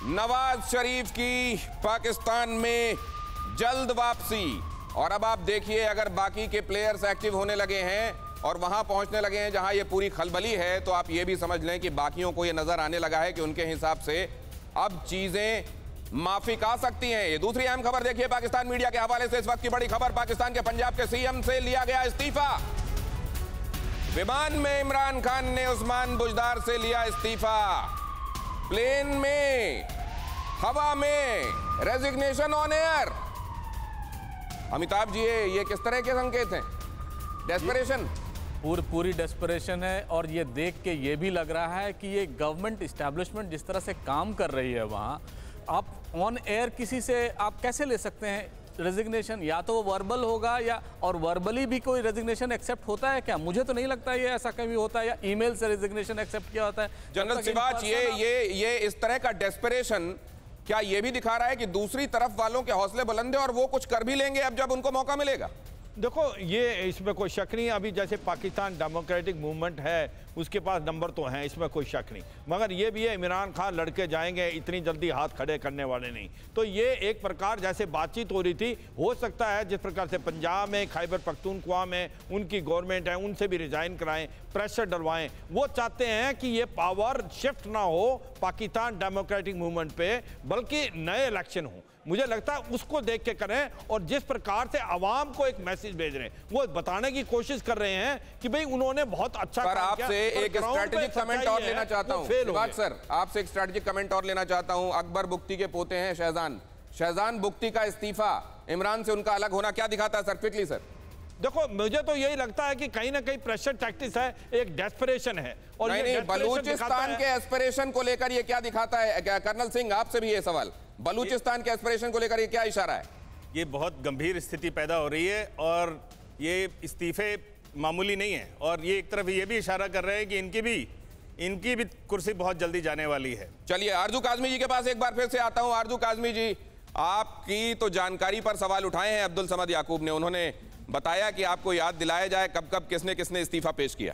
नवाज शरीफ की पाकिस्तान में जल्द वापसी। और अब आप देखिए, अगर बाकी के प्लेयर्स एक्टिव होने लगे हैं और वहां पहुंचने लगे हैं जहां ये पूरी खलबली है, तो आप ये भी समझ लें कि बाकियों को ये नजर आने लगा है कि उनके हिसाब से अब चीजें माफिक आ सकती हैं। ये दूसरी अहम खबर देखिए पाकिस्तान मीडिया के हवाले से। इस वक्त की बड़ी खबर, पाकिस्तान के पंजाब के सीएम से लिया गया इस्तीफा। विमान में इमरान खान ने उस्मान बुजदार से लिया इस्तीफा। प्लेन में, हवा में, resignation on air. Amitabh ji, ये किस तरह के संकेत हैं? डेस्परेशन, पूरी डेस्परेशन है। और ये देख के ये भी लग रहा है कि ये गवर्नमेंट इस्टेब्लिशमेंट जिस तरह से काम कर रही है वहाँ, आप ऑन एयर किसी से आप कैसे ले सकते हैं रेजिग्नेशन? या तो वो वर्बल होगा, या और वर्बली भी कोई रेजिग्नेशन एक्सेप्ट होता है क्या? मुझे तो नहीं लगता ये ऐसा कभी होता है, या ईमेल से रेजिग्नेशन एक्सेप्ट किया होता है। जनरल सिवाच, ये इस तरह का डेस्परेशन क्या ये भी दिखा रहा है कि दूसरी तरफ वालों के हौसले बुलंद है और वो कुछ कर भी लेंगे अब जब उनको मौका मिलेगा? देखो, ये इसमें कोई शक नहीं। अभी जैसे पाकिस्तान डेमोक्रेटिक मूवमेंट है, उसके पास नंबर तो हैं, इसमें कोई शक नहीं। मगर ये भी है, इमरान खान लड़के जाएंगे, इतनी जल्दी हाथ खड़े करने वाले नहीं। तो ये एक प्रकार जैसे बातचीत हो रही थी, हो सकता है जिस प्रकार से पंजाब में, खैबर पख्तूनख्वा में उनकी गवर्नमेंट है, उनसे भी रिजाइन कराएं, प्रेशर डलवाएं। वो चाहते हैं कि ये पावर शिफ्ट ना हो पाकिस्तान डेमोक्रेटिक मूवमेंट पे, बल्कि नए इलेक्शन हो। मुझे लगता है उसको देख के करें। और जिस प्रकार से आवाम को एक मैसेज भेज रहे हैं, वो बताने की कोशिश कर रहे हैं कि भाई उन्होंने बहुत अच्छा काम किया। आपसे एक स्ट्रेटेजिक कमेंट और लेना चाहता हूं सर, आपसे एक स्ट्रेटेजिक कमेंट और लेना चाहता हूं। अकबर बुख्ती के पोते हैं शहजान बुख्ती का इस्तीफा, इमरान से उनका अलग होना क्या दिखाता है सर? Quickly sir. देखो, मुझे तो यही लगता है कि कहीं ना कहीं प्रेशर टैक्टिक्स है, एक डेस्परेशन है। और नहीं, बलूचिस्तान के एस्पिरेशन को लेकर ये क्या दिखाता है? कर्नल सिंह, आपसे भी ये सवाल, बलूचिस्तान के एस्पिरेशन को लेकर ये क्या इशारा है? ये बहुत गंभीर स्थिति पैदा हो रही है और ये इस्तीफे मामूली नहीं है। और ये एक तरफ ये भी इशारा कर रहे हैं कि इनकी भी कुर्सी बहुत जल्दी जाने वाली है। चलिए, आरजू काजमी जी के पास एक बार फिर से आता हूं। आरजू काजमी जी, आपकी तो जानकारी पर सवाल उठाए हैं अब्दुल समद याकूब ने। उन्होंने बताया कि आपको याद दिलाया जाए कब कब किसने इस्तीफा पेश किया।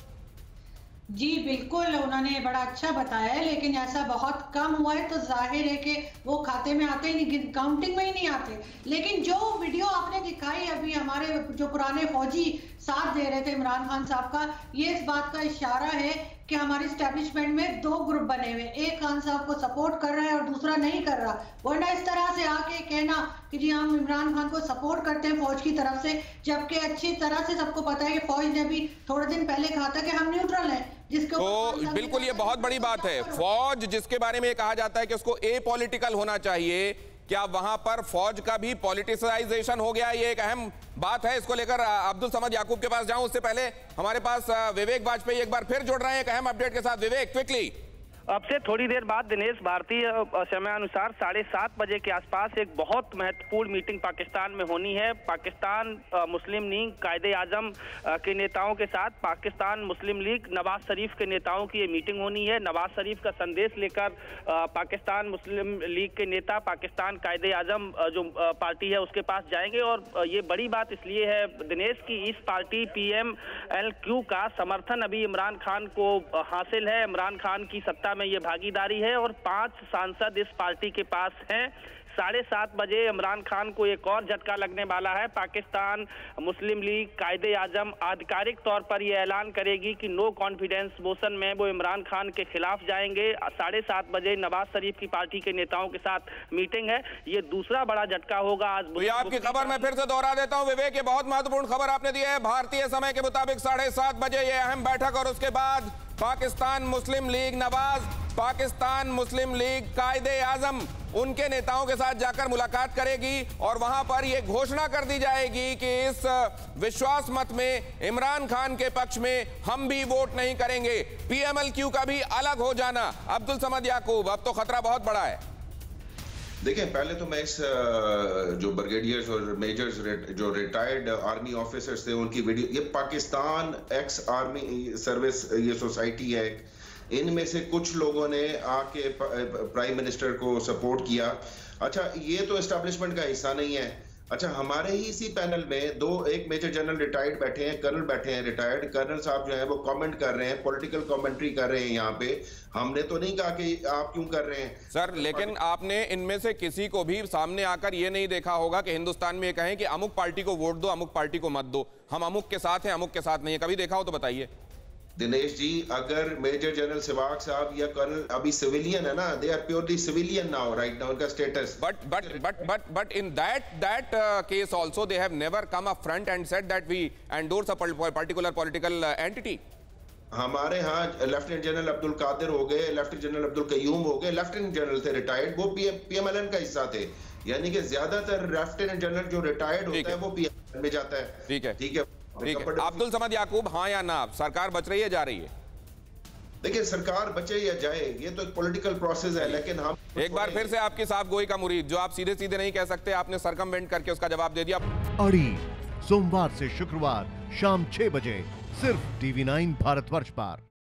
जी बिल्कुल, उन्होंने बड़ा अच्छा बताया है, लेकिन ऐसा बहुत कम हुआ है, तो जाहिर है कि वो खाते में आते ही नहीं, काउंटिंग में ही नहीं आते। लेकिन जो वीडियो आपने दिखाई अभी, हमारे जो पुराने फौजी साथ दे रहे थे इमरान खान साहब का, ये इस बात का इशारा है कि हमारी स्टैब्लिशमेंट में दो ग्रुप बने हुए, एक खान साहब को सपोर्ट कर रहा है और दूसरा नहीं कर रहा। वरना इस तरह से आके कहना कि जी हम इमरान खान को सपोर्ट करते हैं फौज की तरफ से, जबकि अच्छी तरह से सबको पता है कि फौज ने भी थोड़े दिन पहले कहा था कि हम न्यूट्रल हैं। तो बिल्कुल ये बहुत बड़ी बात है। फौज जिसके बारे में कहा जाता है कि उसको एपॉलिटिकल होना चाहिए, क्या वहां पर फौज का भी पॉलिटिसाइजेशन हो गया? ये एक अहम बात है। इसको लेकर अब्दुल समद याकूब के पास जाऊं, उससे पहले हमारे पास विवेक वाजपेयी एक बार फिर जुड़ रहे हैं एक अहम अपडेट के साथ। विवेक, क्विकली। अब से थोड़ी देर बाद दिनेश, भारतीय समयानुसार 7:30 बजे के आसपास एक बहुत महत्वपूर्ण मीटिंग पाकिस्तान में होनी है। पाकिस्तान मुस्लिम लीग कायदे आजम के नेताओं के साथ पाकिस्तान मुस्लिम लीग नवाज शरीफ के नेताओं की ये मीटिंग होनी है। नवाज शरीफ का संदेश लेकर पाकिस्तान मुस्लिम लीग के नेता पाकिस्तान कायदे आजम जो पार्टी है उसके पास जाएंगे। और ये बड़ी बात इसलिए है दिनेश की इस पार्टी PMLQ का समर्थन अभी इमरान खान को हासिल है। इमरान खान की सत्ता में ये भागीदारी है और 5 सांसद इस पार्टी के पास हैं। 7:30 बजे इमरान खान को एक और झटका लगने वाला है। पाकिस्तान मुस्लिम लीग कायदे आजम आधिकारिक तौर पर यह ऐलान करेगी कि नो कॉन्फिडेंस मोशन में वो इमरान खान के खिलाफ जाएंगे। 7:30 बजे नवाज शरीफ की पार्टी के नेताओं के साथ मीटिंग है। ये दूसरा बड़ा झटका होगा आज। तो आपकी खबर मैं फिर से दोहरा देता हूं विवेक, ये बहुत महत्वपूर्ण खबर आपने दी है। भारतीय समय के मुताबिक 7:30 बजे ये अहम बैठक, और उसके बाद पाकिस्तान मुस्लिम लीग नवाज, पाकिस्तान मुस्लिम लीग कायदे आजम उनके नेताओं के साथ जाकर मुलाकात करेगी और वहां पर यह घोषणा कर दी जाएगी कि इस विश्वास मत में इमरान खान के पक्ष में हम भी वोट नहीं करेंगे। PMLQ का भी अलग हो जाना। अब्दुल समद याकूब, अब तो खतरा बहुत बड़ा है। देखिए, पहले तो मैं इस जो ब्रिगेडियर्स और मेजर्स जो रिटायर्ड आर्मी ऑफिसर्स थे उनकी वीडियो, ये पाकिस्तान एक्स आर्मी सर्विस ये सोसाइटी है, इनमें से कुछ लोगों ने आके प्राइम मिनिस्टर को सपोर्ट किया। अच्छा, ये तो एस्टेब्लिशमेंट का हिस्सा नहीं है, अच्छा, हमारे ही इसी पैनल में एक मेजर जनरल रिटायर्ड बैठे हैं, कर्नल बैठे हैं रिटायर्ड। कर्नल साहब जो है वो कमेंट कर रहे हैं, पॉलिटिकल कमेंट्री कर रहे हैं यहाँ पे। हमने तो नहीं कहा कि आप क्यों कर रहे हैं सर, लेकिन आपने इनमें से किसी को भी सामने आकर ये नहीं देखा होगा कि हिंदुस्तान में ये कहें कि अमुक पार्टी को वोट दो, अमुक पार्टी को मत दो, हम अमुक के साथ हैं, अमुक के साथ नहीं है। कभी देखा हो तो बताइए। दिनेश जी, अगर मेजर जनरल सहवाग साहब या कर्नल अभी सिविलियन है ना, they are purely civilian now, right now, उनका status. But in that case also they have never come up front and said that we endorse a particular political entity. हमारे यहाँ lieutenant general Abdul Qadir हो गए, lieutenant general Abdul Qayyum हो गए, lieutenant general थे retired, वो पीएमएलएन का हिस्सा थे। यानी कि ज्यादातर लेफ्टिनेंट जनरल जो रिटायर्ड होता है वो पीएमएलएन में जाता है। ठीक है, ठीक है। अब्दुल समद याकूब, हाँ या ना, सरकार बच रही है, जा रही है? देखिए, सरकार बचे या जाए ये तो एक पॉलिटिकल प्रोसेस है, लेकिन हम एक बार फिर से आपकी साफ गोई का मुरीद, जो आप सीधे सीधे नहीं कह सकते, आपने सरकमवेंट करके उसका जवाब दे दिया। अड़ी सोमवार से शुक्रवार शाम 6 बजे सिर्फ TV9 भारतवर्ष पर।